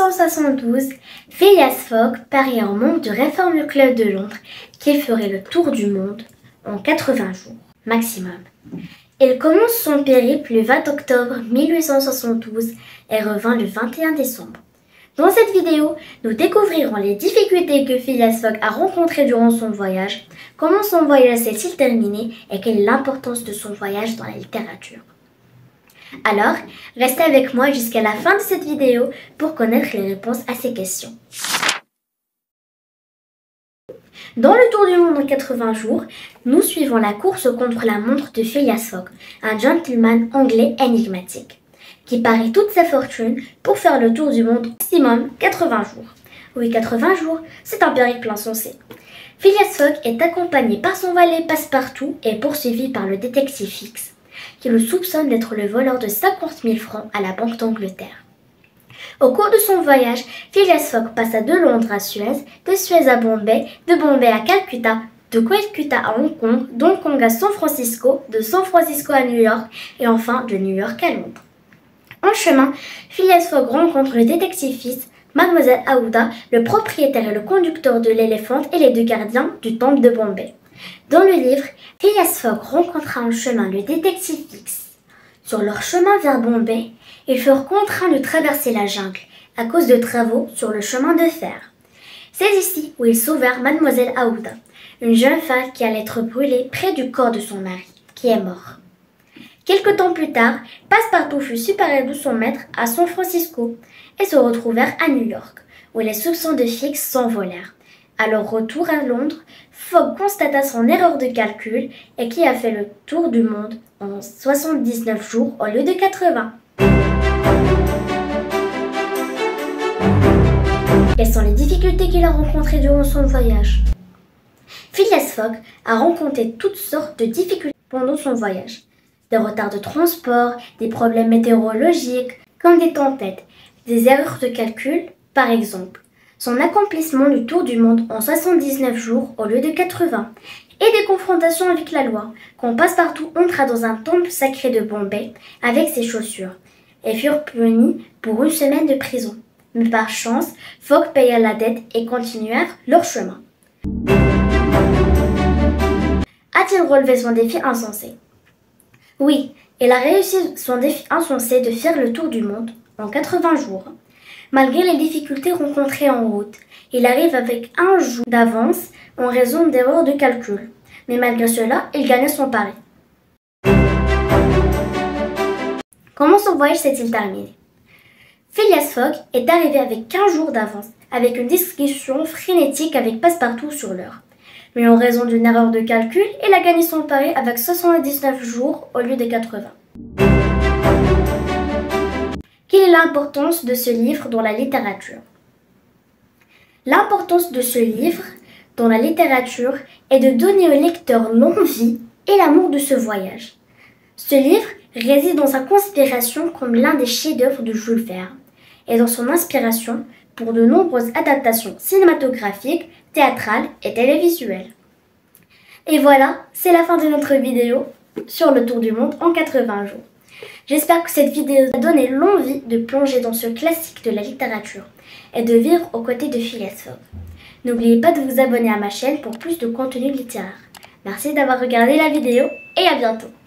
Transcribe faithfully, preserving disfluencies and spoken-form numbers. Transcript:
cent soixante-douze, Phileas Fogg pariait en membre du Reform Club de Londres qu'il ferait le tour du monde en quatre-vingts jours maximum. Il commence son périple le vingt octobre mille huit cent soixante-douze et revint le vingt et un décembre. Dans cette vidéo, nous découvrirons les difficultés que Phileas Fogg a rencontrées durant son voyage, comment son voyage s'est-il terminé et quelle est l'importance de son voyage dans la littérature. Alors, restez avec moi jusqu'à la fin de cette vidéo pour connaître les réponses à ces questions. Dans le tour du monde en quatre-vingts jours, nous suivons la course contre la montre de Phileas Fogg, un gentleman anglais énigmatique, qui parie toute sa fortune pour faire le tour du monde maximum quatre-vingts jours. Oui, quatre-vingts jours, c'est un périple insensé. Phileas Fogg est accompagné par son valet Passepartout et poursuivi par le détective Fix, qui le soupçonne d'être le voleur de cinquante mille francs à la Banque d'Angleterre. Au cours de son voyage, Phileas Fogg passa de Londres à Suez, de Suez à Bombay, de Bombay à Calcutta, de Calcutta à Hong Kong, d'Hong Kong à San Francisco, de San Francisco à New York et enfin de New York à Londres. En chemin, Phileas Fogg rencontre le détective Fix, Mademoiselle Aouda, le propriétaire et le conducteur de l'éléphant et les deux gardiens du temple de Bombay. Dans le livre, Phileas Fogg rencontra en chemin le détective Fix. Sur leur chemin vers Bombay, ils furent contraints de traverser la jungle à cause de travaux sur le chemin de fer. C'est ici où ils sauvèrent Mademoiselle Aouda, une jeune femme qui allait être brûlée près du corps de son mari, qui est mort. Quelque temps plus tard, Passepartout fut séparé de son maître à San Francisco et se retrouvèrent à New York, où les soupçons de Fix s'envolèrent. À leur retour à Londres, Fogg constata son erreur de calcul et qui a fait le tour du monde en soixante-dix-neuf jours au lieu de quatre-vingts. Quelles sont les difficultés qu'il a rencontrées durant son voyage? Phileas Fogg a rencontré toutes sortes de difficultés pendant son voyage. Des retards de transport, des problèmes météorologiques, comme des tempêtes, des erreurs de calcul, par exemple. Son accomplissement du tour du monde en soixante-dix-neuf jours au lieu de quatre-vingts, et des confrontations avec la loi, quand Passepartout entra dans un temple sacré de Bombay avec ses chaussures, et furent punis pour une semaine de prison. Mais par chance, Fogg paya la dette et continuèrent leur chemin. A-t-il relevé son défi insensé? Oui, il a réussi son défi insensé de faire le tour du monde en quatre-vingts jours. Malgré les difficultés rencontrées en route, il arrive avec un jour d'avance en raison d'erreurs de calcul. Mais malgré cela, il gagne son pari. Comment son voyage s'est-il terminé? Phileas Fogg est arrivé avec quinze jours d'avance, avec une discussion frénétique avec Passepartout sur l'heure. Mais en raison d'une erreur de calcul, il a gagné son pari avec soixante-dix-neuf jours au lieu de quatre-vingts. Quelle est l'importance de ce livre dans la littérature? L'importance de ce livre dans la littérature est de donner au lecteur l'envie et l'amour de ce voyage. Ce livre réside dans sa conspiration comme l'un des chefs-d'œuvre de Jules Verne et dans son inspiration pour de nombreuses adaptations cinématographiques, théâtrales et télévisuelles. Et voilà, c'est la fin de notre vidéo sur le tour du monde en quatre-vingts jours. J'espère que cette vidéo a donné l'envie de plonger dans ce classique de la littérature et de vivre aux côtés de Phileas Fogg. N'oubliez pas de vous abonner à ma chaîne pour plus de contenu littéraire. Merci d'avoir regardé la vidéo et à bientôt.